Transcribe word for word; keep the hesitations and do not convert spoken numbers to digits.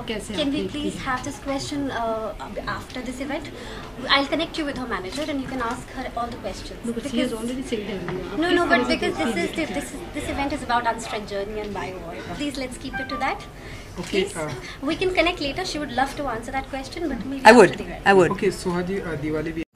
कैसे Can we आपने please की? have this question uh, after this event? I'll connect you with her manager and you can ask her all the questions. No, but she has already said that. No, no, but because this is the, this is, this event is about Unstruck Journey and BioWar. Please, let's keep it to that. Okay. Please, Uh, we can connect later. She would love to answer that question, but maybe I after would. the event. I would. okay, Soha ji, uh, Diwali